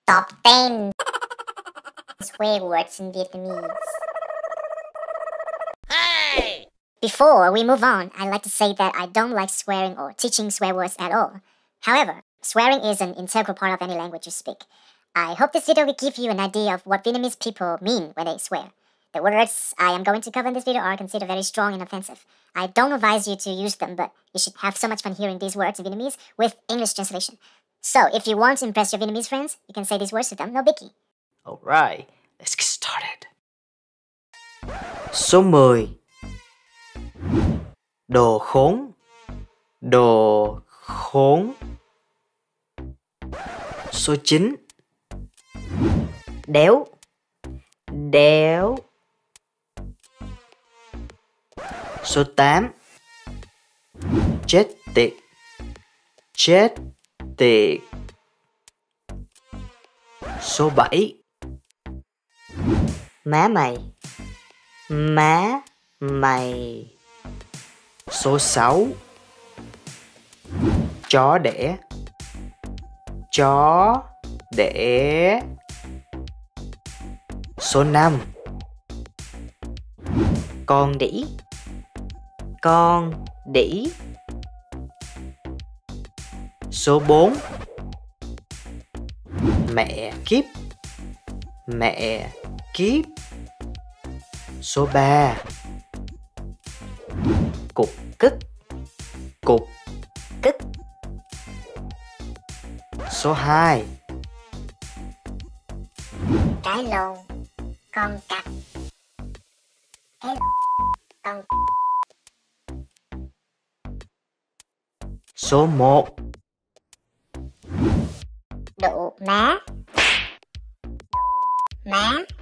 Top 10 swear words in Vietnamese. Hey! Before we move on, I'd like to say that I don't like swearing or teaching swear words at all. However, swearing is an integral part of any language you speak. I hope this video will give you an idea of what Vietnamese people mean when they swear. The words I am going to cover in this video are considered very strong and offensive. I don't advise you to use them, but you should have so much fun hearing these words in Vietnamese with English translation. So, if you want to impress your Vietnamese friends, you can say these words to them, no biggie. Alright, let's get started. Số 10. Đồ khốn. Đồ khốn. Số 9. Đéo. Đéo. Số 8. Chết tiệt. Chết tiệt. Số 7. Má mày. Má mày. Số 6. Chó đẻ. Chó đẻ. Số 5. Con đĩ. Con đĩ. Số 4. Mẹ kiếp. Mẹ kiếp. Số 3. Cục cức. Cục cức. Số 2. Cái lồn. Con cặc. Cái con. Số 1. Độ má. Má.